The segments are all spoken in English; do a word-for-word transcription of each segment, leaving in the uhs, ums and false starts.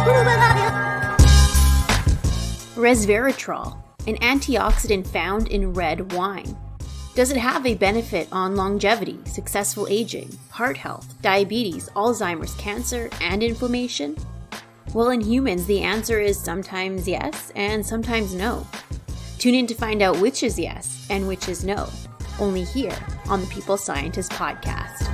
Resveratrol, an antioxidant found in red wine. Does it have a benefit on longevity, successful aging, heart health, diabetes, Alzheimer's, cancer, and inflammation? Well, in humans, the answer is sometimes yes and sometimes no. Tune in to find out which is yes and which is no, only here on the People Scientist Podcast.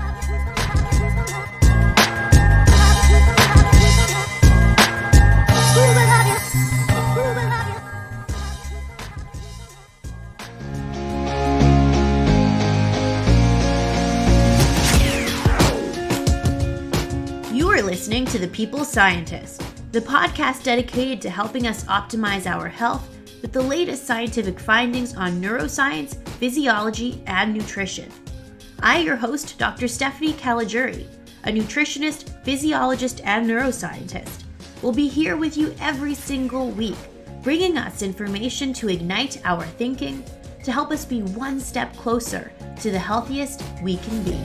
Listening to The People Scientist, the podcast dedicated to helping us optimize our health with the latest scientific findings on neuroscience, physiology, and nutrition. I, your host, Doctor Stephanie Caligiuri, a nutritionist, physiologist, and neuroscientist, will be here with you every single week, bringing us information to ignite our thinking, to help us be one step closer to the healthiest we can be.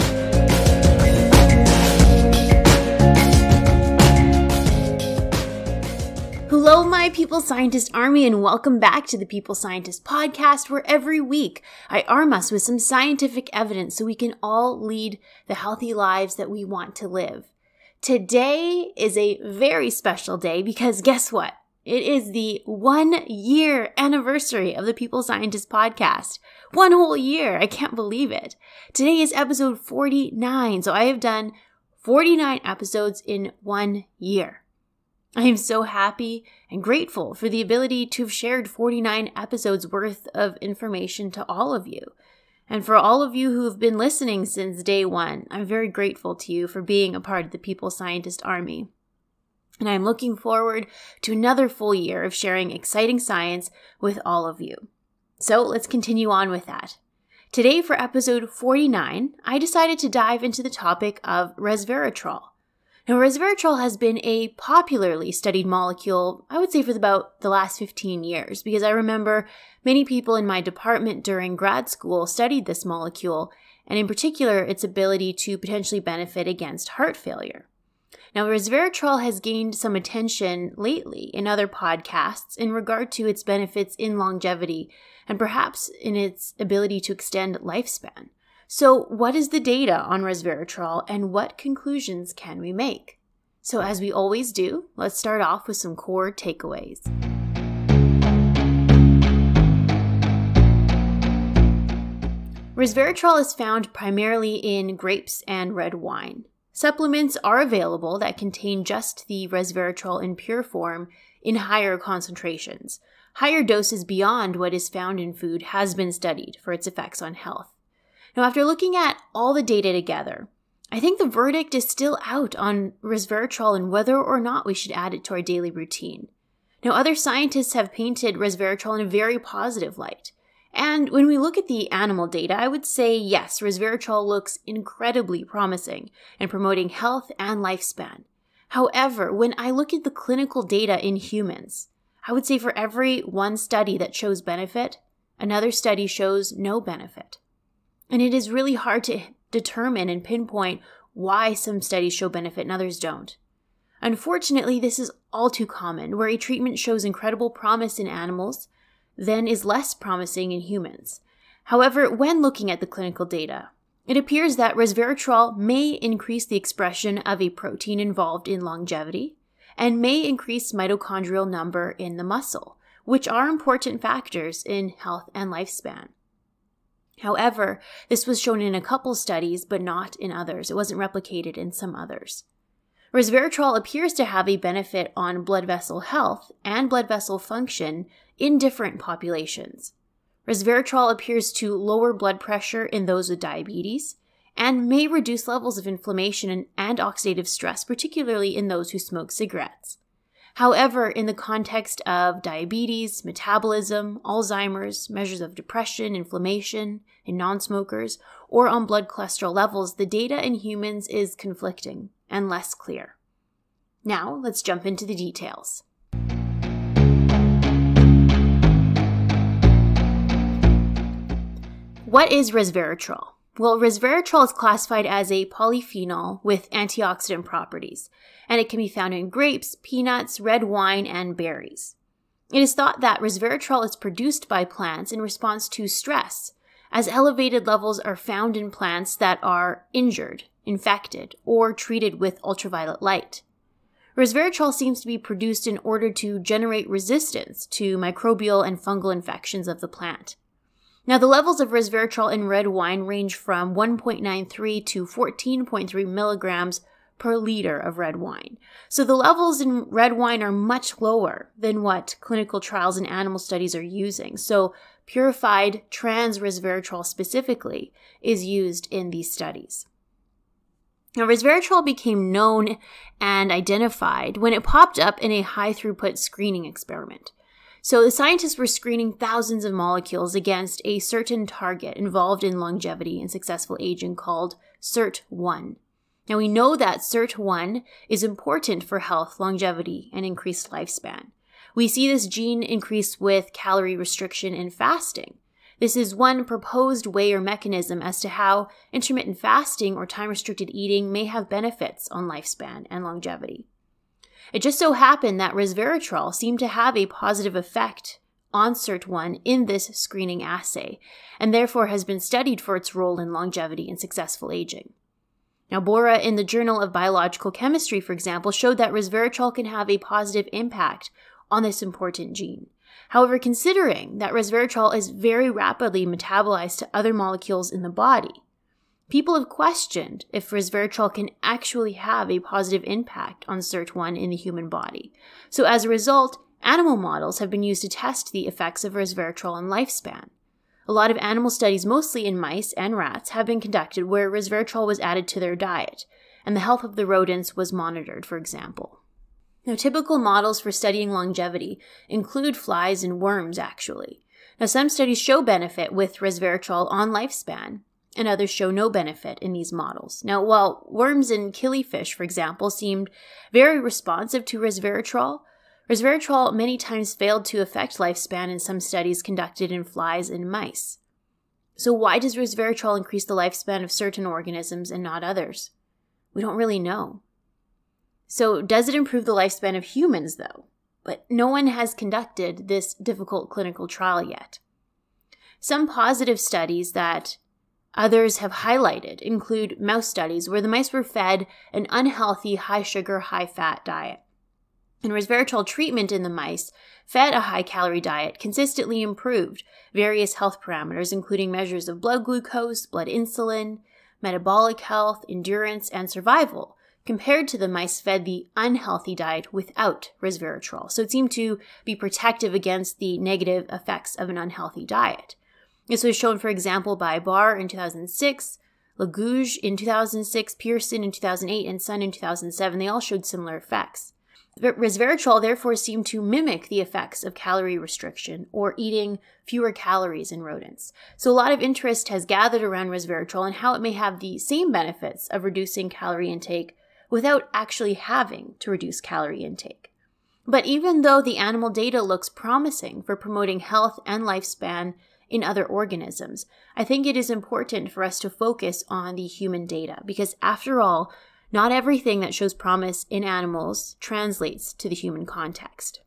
Hello, my People Scientist Army, and welcome back to the People Scientist Podcast, where every week I arm us with some scientific evidence so we can all lead the healthy lives that we want to live. Today is a very special day because guess what? It is the one-year anniversary of the People Scientist Podcast. One whole year. I can't believe it. Today is episode forty-nine, so I have done forty-nine episodes in one year. I am so happy and grateful for the ability to have shared forty-nine episodes worth of information to all of you. And for all of you who have been listening since day one, I'm very grateful to you for being a part of the People Scientist Army. And I'm looking forward to another full year of sharing exciting science with all of you. So let's continue on with that. Today for episode forty-nine, I decided to dive into the topic of resveratrol. Now, resveratrol has been a popularly studied molecule, I would say, for about the last fifteen years, because I remember many people in my department during grad school studied this molecule, and in particular, its ability to potentially benefit against heart failure. Now, resveratrol has gained some attention lately in other podcasts in regard to its benefits in longevity, and perhaps in its ability to extend lifespan. So what is the data on resveratrol and what conclusions can we make? So as we always do, let's start off with some core takeaways. Resveratrol is found primarily in grapes and red wine. Supplements are available that contain just the resveratrol in pure form in higher concentrations. Higher doses beyond what is found in food has been studied for its effects on health. Now, after looking at all the data together, I think the verdict is still out on resveratrol and whether or not we should add it to our daily routine. Now, other scientists have painted resveratrol in a very positive light. And when we look at the animal data, I would say, yes, resveratrol looks incredibly promising in promoting health and lifespan. However, when I look at the clinical data in humans, I would say for every one study that shows benefit, another study shows no benefit. And it is really hard to determine and pinpoint why some studies show benefit and others don't. Unfortunately, this is all too common, where a treatment shows incredible promise in animals, then is less promising in humans. However, when looking at the clinical data, it appears that resveratrol may increase the expression of a protein involved in longevity and may increase mitochondrial number in the muscle, which are important factors in health and lifespan. However, this was shown in a couple studies, but not in others. It wasn't replicated in some others. Resveratrol appears to have a benefit on blood vessel health and blood vessel function in different populations. Resveratrol appears to lower blood pressure in those with diabetes and may reduce levels of inflammation and oxidative stress, particularly in those who smoke cigarettes. However, in the context of diabetes, metabolism, Alzheimer's, measures of depression, inflammation in non-smokers, or on blood cholesterol levels, the data in humans is conflicting and less clear. Now, let's jump into the details. What is resveratrol? Well, resveratrol is classified as a polyphenol with antioxidant properties, and it can be found in grapes, peanuts, red wine, and berries. It is thought that resveratrol is produced by plants in response to stress, as elevated levels are found in plants that are injured, infected, or treated with ultraviolet light. Resveratrol seems to be produced in order to generate resistance to microbial and fungal infections of the plant. Now, the levels of resveratrol in red wine range from one point nine three to fourteen point three milligrams per liter of red wine. So the levels in red wine are much lower than what clinical trials and animal studies are using. So purified trans-resveratrol specifically is used in these studies. Now, resveratrol became known and identified when it popped up in a high-throughput screening experiment. So the scientists were screening thousands of molecules against a certain target involved in longevity and successful aging called S I R T one. Now, we know that S I R T one is important for health, longevity, and increased lifespan. We see this gene increase with calorie restriction and fasting. This is one proposed way or mechanism as to how intermittent fasting or time-restricted eating may have benefits on lifespan and longevity. It just so happened that resveratrol seemed to have a positive effect on S I R T one in this screening assay, and therefore has been studied for its role in longevity and successful aging. Now, Bora in the Journal of Biological Chemistry, for example, showed that resveratrol can have a positive impact on this important gene. However, considering that resveratrol is very rapidly metabolized to other molecules in the body, people have questioned if resveratrol can actually have a positive impact on S I R T one in the human body. So as a result, animal models have been used to test the effects of resveratrol on lifespan. A lot of animal studies, mostly in mice and rats, have been conducted where resveratrol was added to their diet, and the health of the rodents was monitored, for example. Now, typical models for studying longevity include flies and worms, actually. Now, some studies show benefit with resveratrol on lifespan, and others show no benefit in these models. Now, while worms and killifish, for example, seemed very responsive to resveratrol, resveratrol many times failed to affect lifespan in some studies conducted in flies and mice. So why does resveratrol increase the lifespan of certain organisms and not others? We don't really know. So does it improve the lifespan of humans, though? But no one has conducted this difficult clinical trial yet. Some positive studies that others have highlighted include mouse studies where the mice were fed an unhealthy, high-sugar, high-fat diet. And resveratrol treatment in the mice fed a high-calorie diet consistently improved various health parameters, including measures of blood glucose, blood insulin, metabolic health, endurance, and survival, compared to the mice fed the unhealthy diet without resveratrol. So it seemed to be protective against the negative effects of an unhealthy diet. This was shown, for example, by Barr in two thousand six, Lagouge in two thousand six, Pearson in two thousand eight, and Sun in two thousand seven. They all showed similar effects. Resveratrol therefore seemed to mimic the effects of calorie restriction or eating fewer calories in rodents. So a lot of interest has gathered around resveratrol and how it may have the same benefits of reducing calorie intake without actually having to reduce calorie intake. But even though the animal data looks promising for promoting health and lifespan in other organisms, I think it is important for us to focus on the human data because, after all, not everything that shows promise in animals translates to the human context.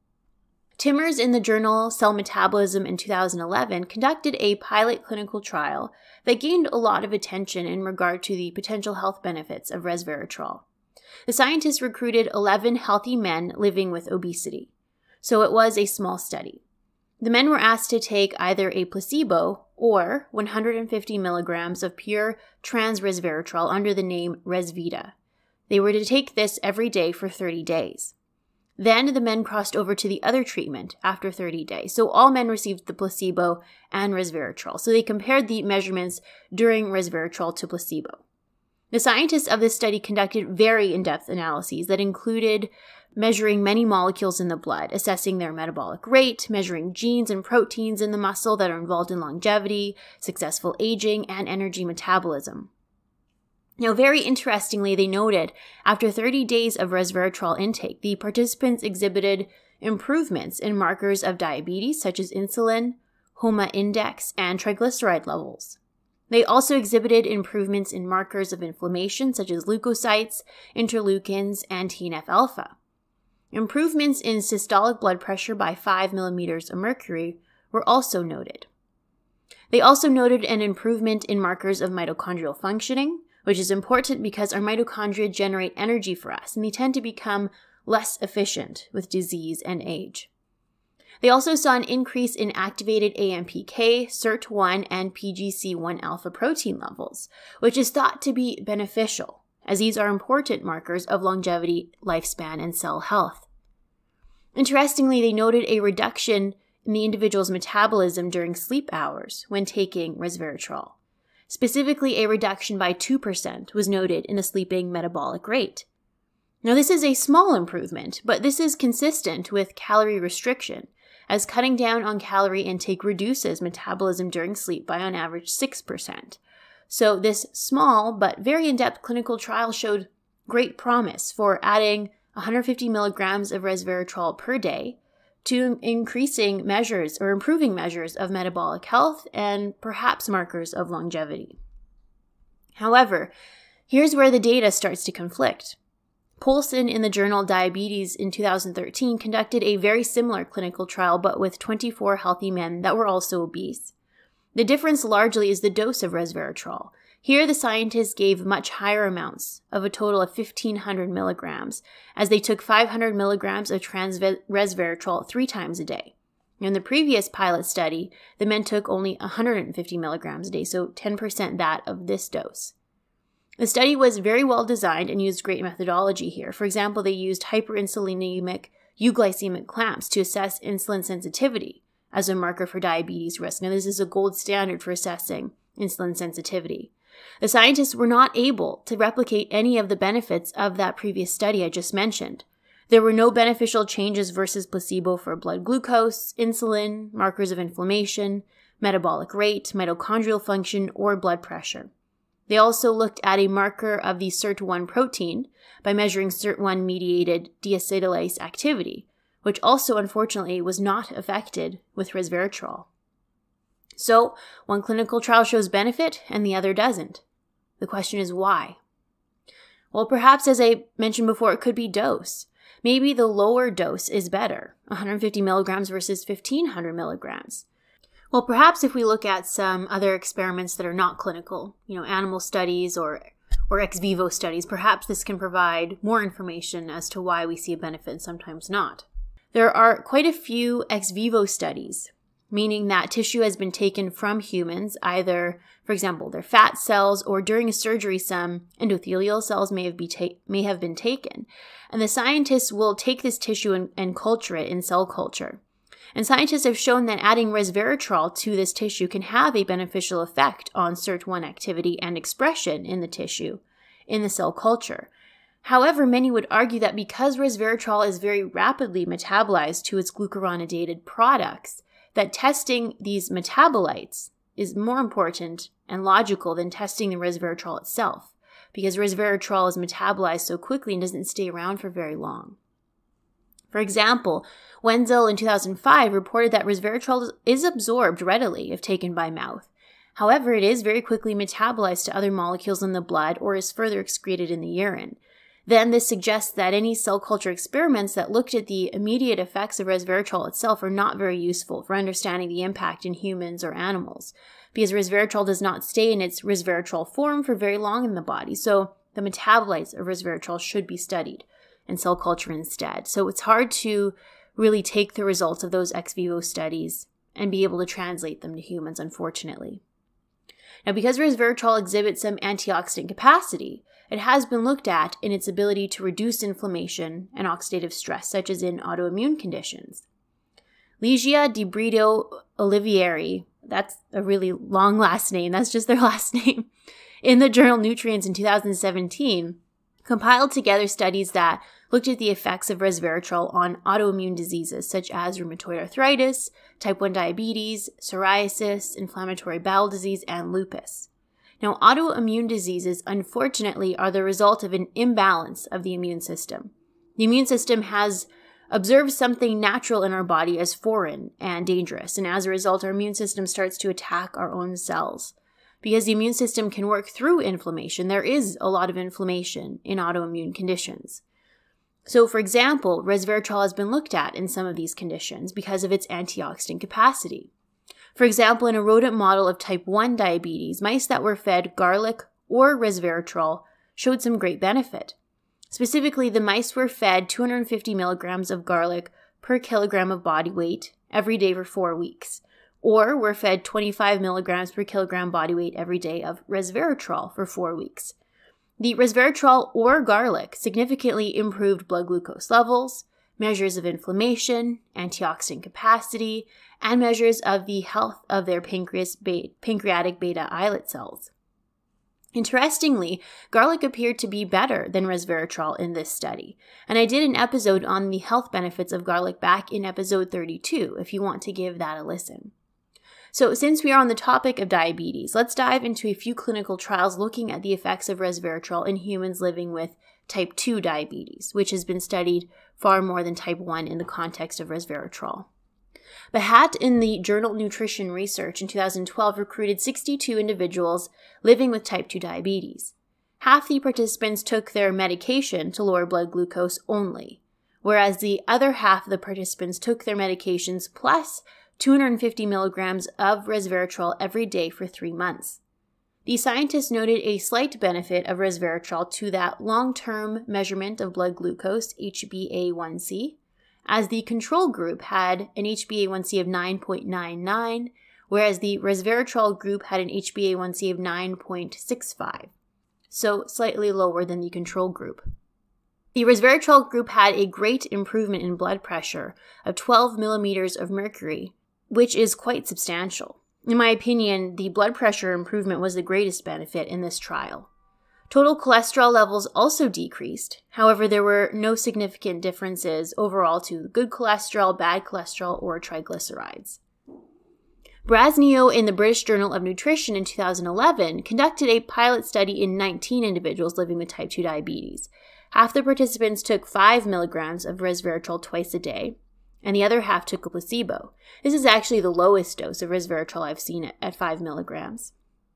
Timmers in the journal Cell Metabolism in two thousand eleven conducted a pilot clinical trial that gained a lot of attention in regard to the potential health benefits of resveratrol. The scientists recruited eleven healthy men living with obesity, so it was a small study. The men were asked to take either a placebo or one hundred fifty milligrams of pure trans-resveratrol under the name Resvita. They were to take this every day for thirty days. Then the men crossed over to the other treatment after thirty days. So all men received the placebo and resveratrol. So they compared the measurements during resveratrol to placebo. The scientists of this study conducted very in-depth analyses that included measuring many molecules in the blood, assessing their metabolic rate, measuring genes and proteins in the muscle that are involved in longevity, successful aging, and energy metabolism. Now, very interestingly, they noted after thirty days of resveratrol intake, the participants exhibited improvements in markers of diabetes such as insulin, H O M A index, and triglyceride levels. They also exhibited improvements in markers of inflammation such as leukocytes, interleukins, and T N F alpha. Improvements in systolic blood pressure by five millimeters of mercury were also noted. They also noted an improvement in markers of mitochondrial functioning, which is important because our mitochondria generate energy for us, and they tend to become less efficient with disease and age. They also saw an increase in activated A M P K, S I R T one, and P G C one alpha protein levels, which is thought to be beneficial, as these are important markers of longevity, lifespan, and cell health. Interestingly, they noted a reduction in the individual's metabolism during sleep hours when taking resveratrol. Specifically, a reduction by two percent was noted in the sleeping metabolic rate. Now, this is a small improvement, but this is consistent with calorie restriction, as cutting down on calorie intake reduces metabolism during sleep by on average six percent. So this small but very in-depth clinical trial showed great promise for adding one hundred fifty milligrams of resveratrol per day to increasing measures or improving measures of metabolic health and perhaps markers of longevity. However, here's where the data starts to conflict. Poulsen in the journal Diabetes in two thousand thirteen conducted a very similar clinical trial but with twenty-four healthy men that were also obese. The difference largely is the dose of resveratrol. Here the scientists gave much higher amounts of a total of fifteen hundred milligrams, as they took five hundred milligrams of trans-resveratrol three times a day. In the previous pilot study, the men took only one hundred fifty milligrams a day, so ten percent that of this dose. The study was very well designed and used great methodology here. For example, they used hyperinsulinemic euglycemic clamps to assess insulin sensitivity as a marker for diabetes risk. Now, this is a gold standard for assessing insulin sensitivity. The scientists were not able to replicate any of the benefits of that previous study I just mentioned. There were no beneficial changes versus placebo for blood glucose, insulin, markers of inflammation, metabolic rate, mitochondrial function, or blood pressure. They also looked at a marker of the S I R T one protein by measuring S I R T one mediated deacetylase activity, which also unfortunately was not affected with resveratrol. So, one clinical trial shows benefit and the other doesn't. The question is why? Well, perhaps as I mentioned before, it could be dose. Maybe the lower dose is better, one hundred fifty milligrams versus fifteen hundred milligrams. Well, perhaps if we look at some other experiments that are not clinical, you know, animal studies or, or ex vivo studies, perhaps this can provide more information as to why we see a benefit and sometimes not. There are quite a few ex vivo studies, meaning that tissue has been taken from humans, either, for example, their fat cells, or during a surgery, some endothelial cells may have, be ta- may have been taken. And the scientists will take this tissue and, and culture it in cell culture. And scientists have shown that adding resveratrol to this tissue can have a beneficial effect on S I R T one activity and expression in the tissue, in the cell culture. However, many would argue that because resveratrol is very rapidly metabolized to its glucuronidated products, that testing these metabolites is more important and logical than testing the resveratrol itself, because resveratrol is metabolized so quickly and doesn't stay around for very long. For example, Wenzel in two thousand five reported that resveratrol is absorbed readily if taken by mouth. However, it is very quickly metabolized to other molecules in the blood or is further excreted in the urine. Then this suggests that any cell culture experiments that looked at the immediate effects of resveratrol itself are not very useful for understanding the impact in humans or animals, because resveratrol does not stay in its resveratrol form for very long in the body, so the metabolites of resveratrol should be studied in cell culture instead. So it's hard to really take the results of those ex vivo studies and be able to translate them to humans, unfortunately. Now, because resveratrol exhibits some antioxidant capacity, it has been looked at in its ability to reduce inflammation and oxidative stress, such as in autoimmune conditions. Ligia Di Brito Olivieri, that's a really long last name, that's just their last name, in the journal Nutrients in two thousand seventeen, compiled together studies that looked at the effects of resveratrol on autoimmune diseases such as rheumatoid arthritis, type one diabetes, psoriasis, inflammatory bowel disease, and lupus. Now, autoimmune diseases, unfortunately, are the result of an imbalance of the immune system. The immune system has observed something natural in our body as foreign and dangerous, and as a result, our immune system starts to attack our own cells. because the immune system can work through inflammation. There is a lot of inflammation in autoimmune conditions. So, for example, resveratrol has been looked at in some of these conditions because of its antioxidant capacity. For example, in a rodent model of type one diabetes, mice that were fed garlic or resveratrol showed some great benefit. Specifically, the mice were fed two hundred fifty milligrams of garlic per kilogram of body weight every day for four weeks, or were fed twenty-five milligrams per kilogram body weight every day of resveratrol for four weeks. The resveratrol or garlic significantly improved blood glucose levels, measures of inflammation, antioxidant capacity, and measures of the health of their pancreas be- pancreatic beta islet cells. Interestingly, garlic appeared to be better than resveratrol in this study, and I did an episode on the health benefits of garlic back in episode thirty-two if you want to give that a listen. So since we are on the topic of diabetes, let's dive into a few clinical trials looking at the effects of resveratrol in humans living with type two diabetes, which has been studied far more than type one in the context of resveratrol. Behat in the journal Nutrition Research in two thousand twelve recruited sixty-two individuals living with type two diabetes. Half the participants took their medication to lower blood glucose only, whereas the other half of the participants took their medications plus two hundred fifty milligrams of resveratrol every day for three months. The scientists noted a slight benefit of resveratrol to that long-term measurement of blood glucose, H b A one c, as the control group had an H b A one c of nine point nine nine, whereas the resveratrol group had an H b A one c of nine point six five, so slightly lower than the control group. The resveratrol group had a great improvement in blood pressure of twelve millimeters of mercury, which is quite substantial. In my opinion, the blood pressure improvement was the greatest benefit in this trial. Total cholesterol levels also decreased. However, there were no significant differences overall to good cholesterol, bad cholesterol, or triglycerides. Brasnio in the British Journal of Nutrition in two thousand eleven conducted a pilot study in nineteen individuals living with type two diabetes. Half the participants took five milligrams of resveratrol twice a day, and the other half took a placebo. This is actually the lowest dose of resveratrol I've seen at five milligrams.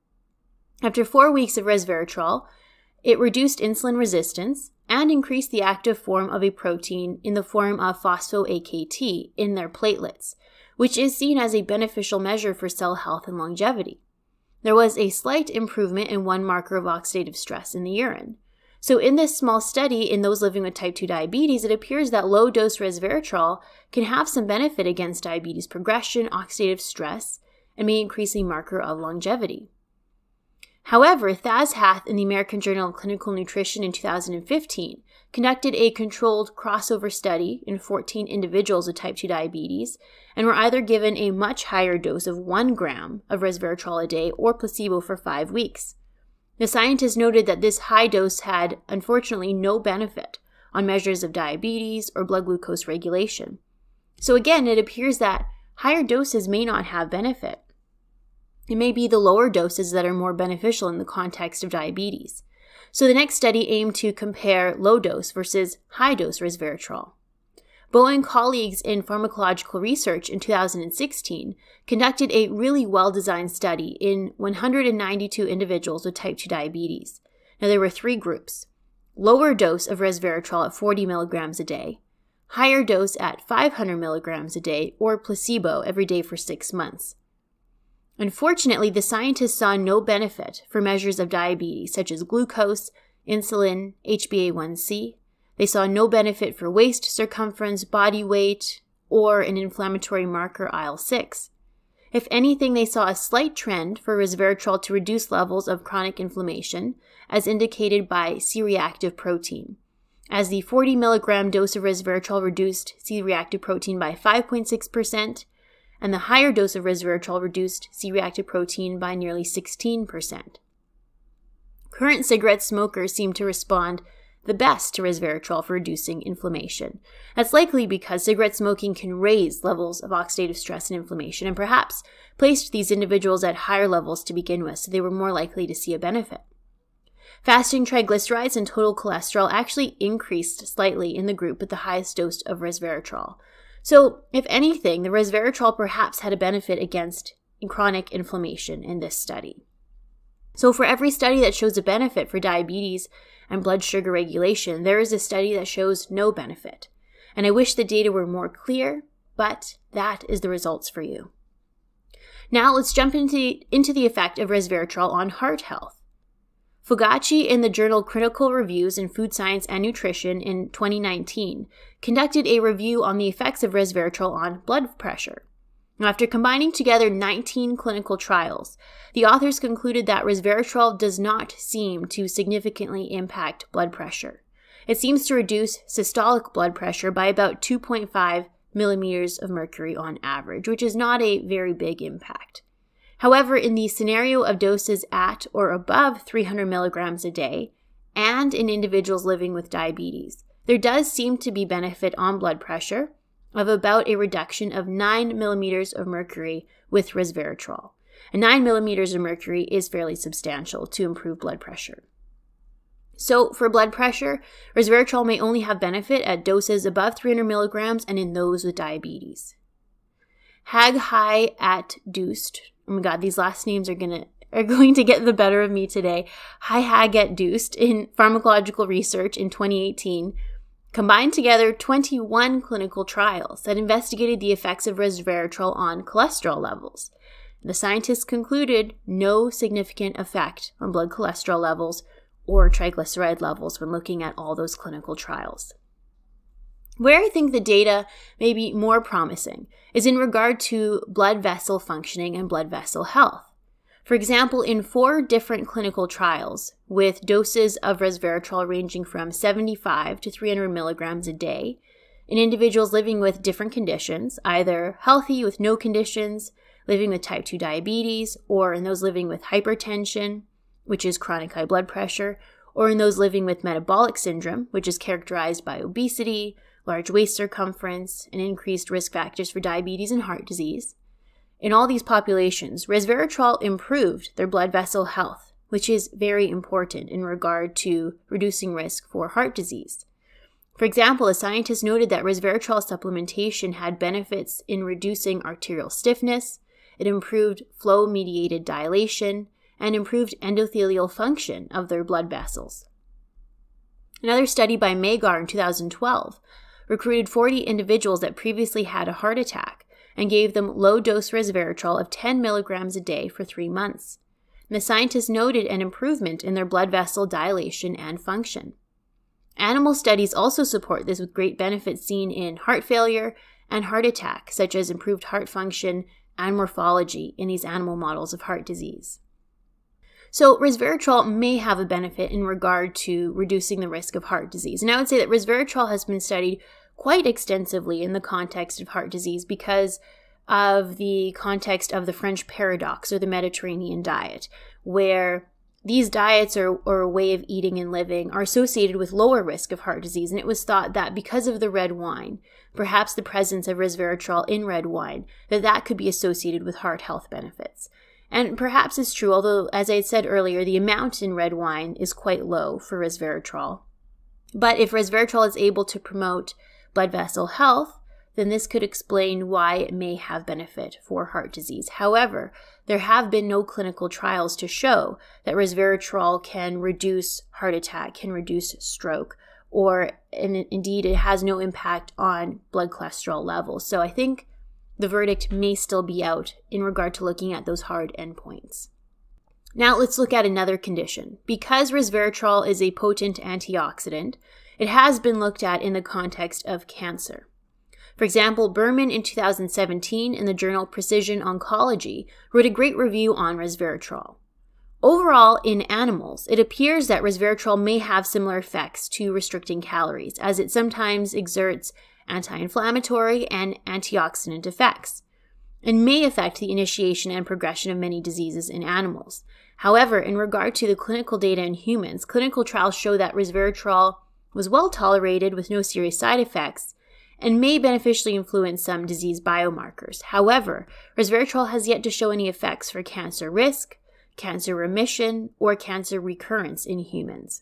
After four weeks of resveratrol, it reduced insulin resistance and increased the active form of a protein in the form of phospho-A K T in their platelets, which is seen as a beneficial measure for cell health and longevity. There was a slight improvement in one marker of oxidative stress in the urine. So in this small study in those living with type two diabetes, it appears that low-dose resveratrol can have some benefit against diabetes progression, oxidative stress, and may increase a marker of longevity. However, Thaz Hath in the American Journal of Clinical Nutrition in two thousand fifteen conducted a controlled crossover study in fourteen individuals with type two diabetes and were either given a much higher dose of one gram of resveratrol a day or placebo for five weeks. The scientists noted that this high dose had, unfortunately, no benefit on measures of diabetes or blood glucose regulation. So again, it appears that higher doses may not have benefit. It may be the lower doses that are more beneficial in the context of diabetes. So the next study aimed to compare low-dose versus high-dose resveratrol. Bo and colleagues in pharmacological research in two thousand sixteen conducted a really well-designed study in one hundred ninety-two individuals with type two diabetes. Now there were three groups: lower dose of resveratrol at forty milligrams a day, higher dose at five hundred milligrams a day, or placebo every day for six months. Unfortunately, the scientists saw no benefit for measures of diabetes such as glucose, insulin, H b A one c. They saw no benefit for waist circumference, body weight, or an inflammatory marker I L six. If anything, they saw a slight trend for resveratrol to reduce levels of chronic inflammation, as indicated by C-reactive protein, as the forty milligram dose of resveratrol reduced C-reactive protein by five point six percent, and the higher dose of resveratrol reduced C-reactive protein by nearly sixteen percent. Current cigarette smokers seem to respond the best to resveratrol for reducing inflammation. That's likely because cigarette smoking can raise levels of oxidative stress and inflammation, and perhaps placed these individuals at higher levels to begin with, so they were more likely to see a benefit. Fasting triglycerides and total cholesterol actually increased slightly in the group with the highest dose of resveratrol. So, if anything, the resveratrol perhaps had a benefit against chronic inflammation in this study. So for every study that shows a benefit for diabetes and blood sugar regulation, there is a study that shows no benefit. And I wish the data were more clear, but that is the results for you. Now let's jump into, into the effect of resveratrol on heart health. Fogacci in the journal Critical Reviews in Food Science and Nutrition in twenty nineteen conducted a review on the effects of resveratrol on blood pressure. Now, after combining together nineteen clinical trials, the authors concluded that resveratrol does not seem to significantly impact blood pressure. It seems to reduce systolic blood pressure by about two point five millimeters of mercury on average, which is not a very big impact. However, in the scenario of doses at or above three hundred milligrams a day, and in individuals living with diabetes, there does seem to be benefit on blood pressure of about a reduction of nine millimeters of mercury with resveratrol. And nine millimeters of mercury is fairly substantial to improve blood pressure. So for blood pressure, resveratrol may only have benefit at doses above three hundred milligrams and in those with diabetes. Hag Hai at Doost. Oh my god, these last names are gonna are going to get the better of me today. Hai Hag at Doost in Pharmacological Research in twenty eighteen combined together twenty-one clinical trials that investigated the effects of resveratrol on cholesterol levels. The scientists concluded no significant effect on blood cholesterol levels or triglyceride levels when looking at all those clinical trials. Where I think the data may be more promising is in regard to blood vessel functioning and blood vessel health. For example, in four different clinical trials with doses of resveratrol ranging from seventy-five to three hundred milligrams a day, in individuals living with different conditions, either healthy with no conditions, living with type two diabetes, or in those living with hypertension, which is chronic high blood pressure, or in those living with metabolic syndrome, which is characterized by obesity, large waist circumference, and increased risk factors for diabetes and heart disease. In all these populations, resveratrol improved their blood vessel health, which is very important in regard to reducing risk for heart disease. For example, a scientist noted that resveratrol supplementation had benefits in reducing arterial stiffness, it improved flow-mediated dilation, and improved endothelial function of their blood vessels. Another study by Magar in two thousand twelve recruited forty individuals that previously had a heart attack and gave them low-dose resveratrol of ten milligrams a day for three months. And the scientists noted an improvement in their blood vessel dilation and function. Animal studies also support this with great benefits seen in heart failure and heart attack, such as improved heart function and morphology in these animal models of heart disease. So resveratrol may have a benefit in regard to reducing the risk of heart disease. And I would say that resveratrol has been studied quite extensively in the context of heart disease because of the context of the French paradox or the Mediterranean diet, where these diets or, or a way of eating and living are associated with lower risk of heart disease. And it was thought that because of the red wine, perhaps the presence of resveratrol in red wine, that that could be associated with heart health benefits. And perhaps it's true, although, as I said earlier, the amount in red wine is quite low for resveratrol. But if resveratrol is able to promote blood vessel health, then this could explain why it may have benefit for heart disease. However, there have been no clinical trials to show that resveratrol can reduce heart attack, can reduce stroke, or and indeed it has no impact on blood cholesterol levels. So I think the verdict may still be out in regard to looking at those hard endpoints. Now let's look at another condition. Because resveratrol is a potent antioxidant, it has been looked at in the context of cancer. For example, Berman in two thousand seventeen in the journal Precision Oncology wrote a great review on resveratrol. Overall, in animals, it appears that resveratrol may have similar effects to restricting calories, as it sometimes exerts anti-inflammatory and antioxidant effects, and may affect the initiation and progression of many diseases in animals. However, in regard to the clinical data in humans, clinical trials show that resveratrol was well tolerated with no serious side effects and may beneficially influence some disease biomarkers. However, resveratrol has yet to show any effects for cancer risk, cancer remission, or cancer recurrence in humans.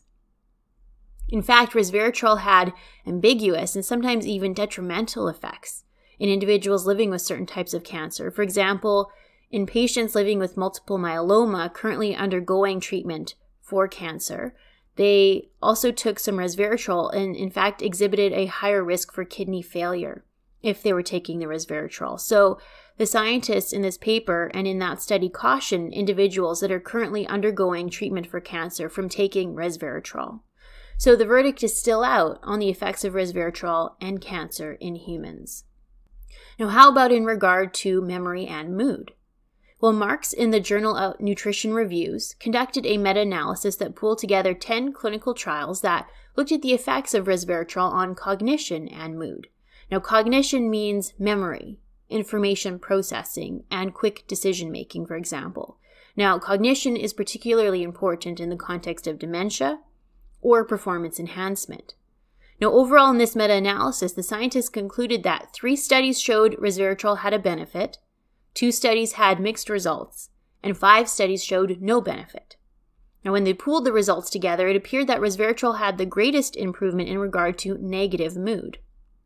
In fact, resveratrol had ambiguous and sometimes even detrimental effects in individuals living with certain types of cancer. For example, in patients living with multiple myeloma currently undergoing treatment for cancer, they also took some resveratrol and in fact exhibited a higher risk for kidney failure if they were taking the resveratrol. So the scientists in this paper and in that study caution individuals that are currently undergoing treatment for cancer from taking resveratrol. So the verdict is still out on the effects of resveratrol and cancer in humans. Now, how about in regard to memory and mood? Well, Marks in the Journal of Nutrition Reviews conducted a meta-analysis that pulled together ten clinical trials that looked at the effects of resveratrol on cognition and mood. Now, cognition means memory, information processing, and quick decision-making, for example. Now, cognition is particularly important in the context of dementia or performance enhancement. Now, overall in this meta-analysis, the scientists concluded that three studies showed resveratrol had a benefit, two studies had mixed results, and five studies showed no benefit. Now, when they pooled the results together, it appeared that resveratrol had the greatest improvement in regard to negative mood.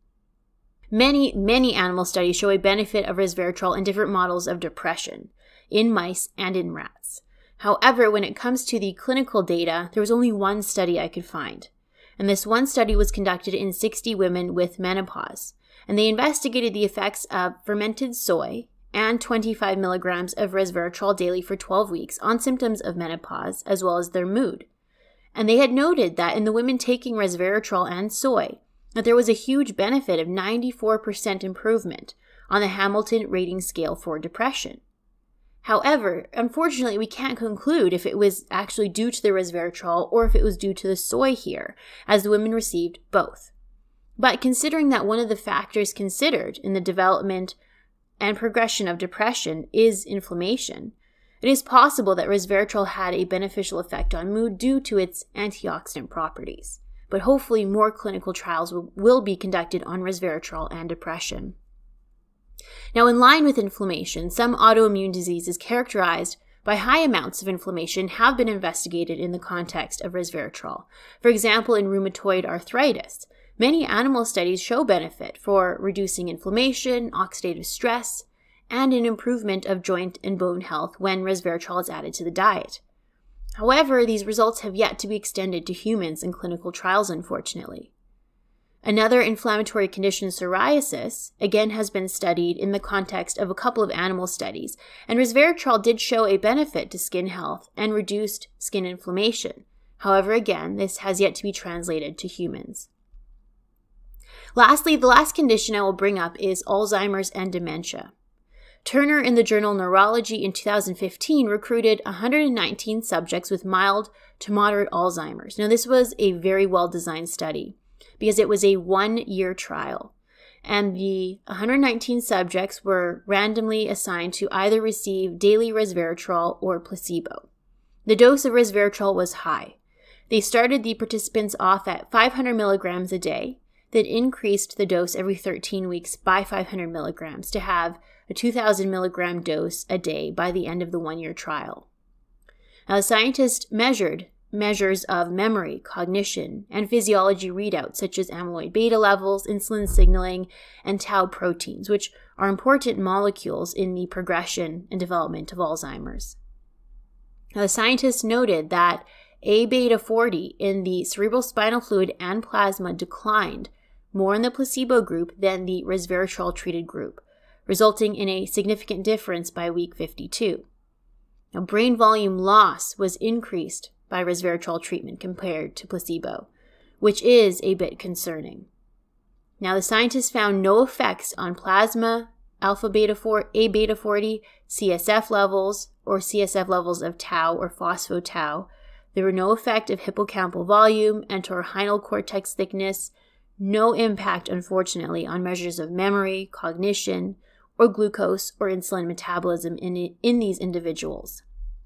Many, many animal studies show a benefit of resveratrol in different models of depression, in mice and in rats. However, when it comes to the clinical data, there was only one study I could find. And this one study was conducted in sixty women with menopause. And they investigated the effects of fermented soy and twenty-five milligrams of resveratrol daily for twelve weeks on symptoms of menopause as well as their mood. And they had noted that in the women taking resveratrol and soy, that there was a huge benefit of ninety-four percent improvement on the Hamilton Rating Scale for depression. However, unfortunately, we can't conclude if it was actually due to the resveratrol or if it was due to the soy here, as the women received both. But considering that one of the factors considered in the development and progression of depression is inflammation, it is possible that resveratrol had a beneficial effect on mood due to its antioxidant properties. But hopefully more clinical trials will, will be conducted on resveratrol and depression. Now, in line with inflammation, some autoimmune diseases characterized by high amounts of inflammation have been investigated in the context of resveratrol. For example, in rheumatoid arthritis, many animal studies show benefit for reducing inflammation, oxidative stress, and an improvement of joint and bone health when resveratrol is added to the diet. However, these results have yet to be extended to humans in clinical trials, unfortunately. Another inflammatory condition, psoriasis, again has been studied in the context of a couple of animal studies, and resveratrol did show a benefit to skin health and reduced skin inflammation. However, again, this has yet to be translated to humans. Lastly, the last condition I will bring up is Alzheimer's and dementia. Turner in the journal Neurology in two thousand fifteen recruited one hundred nineteen subjects with mild to moderate Alzheimer's. Now, this was a very well-designed study because it was a one-year trial, and the one hundred nineteen subjects were randomly assigned to either receive daily resveratrol or placebo. The dose of resveratrol was high. They started the participants off at five hundred milligrams a day, then increased the dose every thirteen weeks by five hundred milligrams to have a two thousand milligram dose a day by the end of the one-year trial. Now, the scientists measured measures of memory, cognition, and physiology readouts such as amyloid beta levels, insulin signaling, and tau proteins, which are important molecules in the progression and development of Alzheimer's. Now, the scientists noted that A beta forty in the cerebrospinal fluid and plasma declined more in the placebo group than the resveratrol-treated group, resulting in a significant difference by week fifty-two. Now, brain volume loss was increased by resveratrol treatment compared to placebo, which is a bit concerning. Now, the scientists found no effects on plasma, alpha beta four, A beta forty, C S F levels, or C S F levels of tau or phospho-tau. There were no effect of hippocampal volume, entorhinal cortex thickness, no impact, unfortunately, on measures of memory, cognition, or glucose or insulin metabolism in, in these individuals.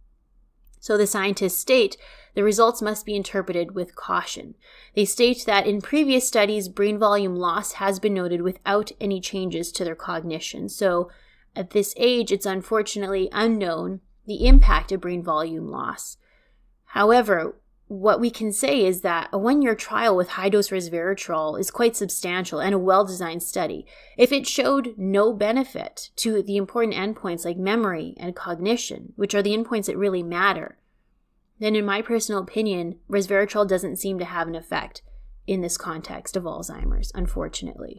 So the scientists state the results must be interpreted with caution. They state that in previous studies, brain volume loss has been noted without any changes to their cognition. So at this age, it's unfortunately unknown the impact of brain volume loss. However, what we can say is that a one-year trial with high-dose resveratrol is quite substantial and a well-designed study. If it showed no benefit to the important endpoints like memory and cognition, which are the endpoints that really matter, then in my personal opinion, resveratrol doesn't seem to have an effect in this context of Alzheimer's, unfortunately.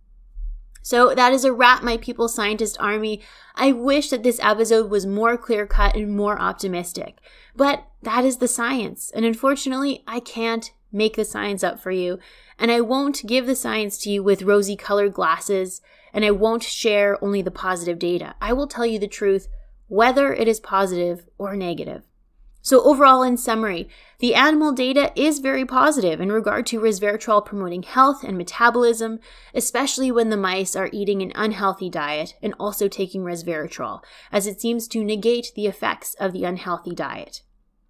So that is a wrap, my people scientist army. I wish that this episode was more clear-cut and more optimistic, but that is the science. And unfortunately, I can't make the science up for you, and I won't give the science to you with rosy-colored glasses, and I won't share only the positive data. I will tell you the truth, whether it is positive or negative. So overall, in summary, the animal data is very positive in regard to resveratrol promoting health and metabolism, especially when the mice are eating an unhealthy diet and also taking resveratrol, as it seems to negate the effects of the unhealthy diet.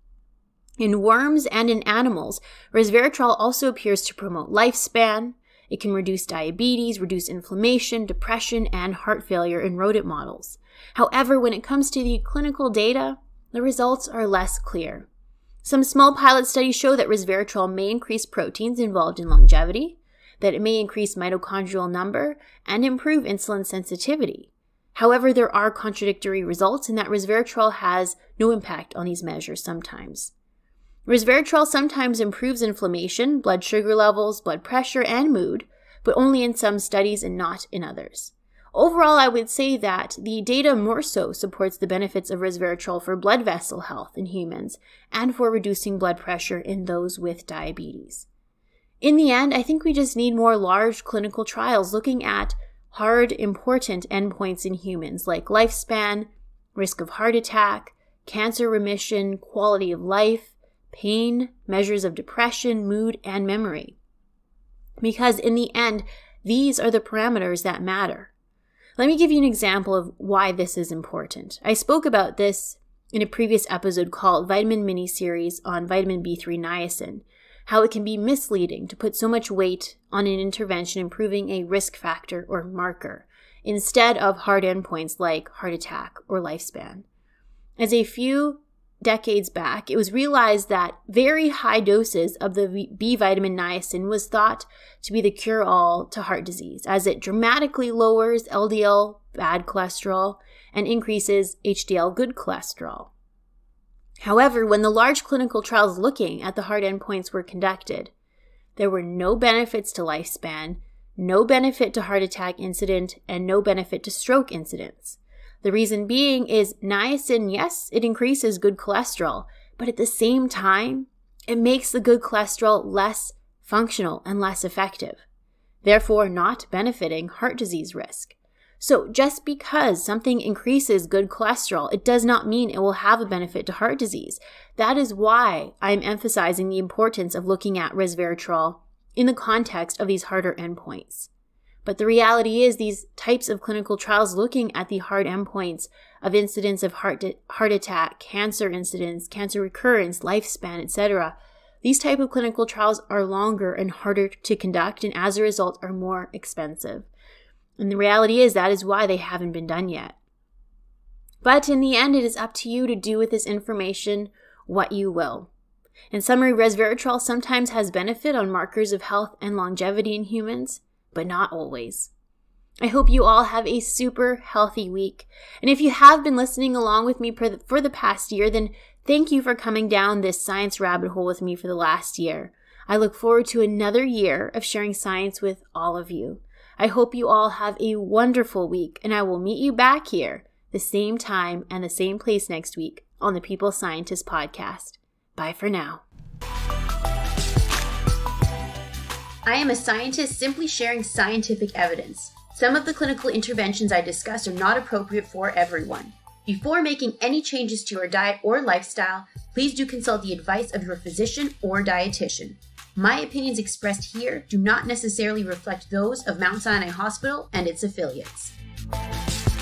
In worms and in animals, resveratrol also appears to promote lifespan. It can reduce diabetes, reduce inflammation, depression, and heart failure in rodent models. However, when it comes to the clinical data, the results are less clear. Some small pilot studies show that resveratrol may increase proteins involved in longevity, that it may increase mitochondrial number, and improve insulin sensitivity. However, there are contradictory results in that resveratrol has no impact on these measures sometimes. Resveratrol sometimes improves inflammation, blood sugar levels, blood pressure, and mood, but only in some studies and not in others. Overall, I would say that the data more so supports the benefits of resveratrol for blood vessel health in humans and for reducing blood pressure in those with diabetes. In the end, I think we just need more large clinical trials looking at hard, important endpoints in humans like lifespan, risk of heart attack, cancer remission, quality of life, pain, measures of depression, mood, and memory. Because in the end, these are the parameters that matter. Let me give you an example of why this is important. I spoke about this in a previous episode called Vitamin Mini-Series on vitamin B three niacin, how it can be misleading to put so much weight on an intervention improving a risk factor or marker, instead of hard endpoints like heart attack or lifespan. As a few decades back, it was realized that very high doses of the B vitamin niacin was thought to be the cure-all to heart disease, as it dramatically lowers L D L bad cholesterol and increases H D L good cholesterol. However, when the large clinical trials looking at the hard endpoints were conducted, there were no benefits to lifespan, no benefit to heart attack incident, and no benefit to stroke incidents. The reason being is niacin, yes, it increases good cholesterol, but at the same time, it makes the good cholesterol less functional and less effective, therefore not benefiting heart disease risk. So just because something increases good cholesterol, it does not mean it will have a benefit to heart disease. That is why I'm emphasizing the importance of looking at resveratrol in the context of these harder endpoints. But the reality is these types of clinical trials looking at the hard endpoints of incidence of heart, heart attack, cancer incidence, cancer recurrence, lifespan, et cetera, these type of clinical trials are longer and harder to conduct and as a result are more expensive. And the reality is that is why they haven't been done yet. But in the end, it is up to you to do with this information what you will. In summary, resveratrol sometimes has benefit on markers of health and longevity in humans, but not always. I hope you all have a super healthy week. And if you have been listening along with me for the, for the past year, then thank you for coming down this science rabbit hole with me for the last year. I look forward to another year of sharing science with all of you. I hope you all have a wonderful week, and I will meet you back here the same time and the same place next week on the People Scientist Podcast. Bye for now. I am a scientist simply sharing scientific evidence. Some of the clinical interventions I discuss are not appropriate for everyone. Before making any changes to your diet or lifestyle, please do consult the advice of your physician or dietitian. My opinions expressed here do not necessarily reflect those of Mount Sinai Hospital and its affiliates.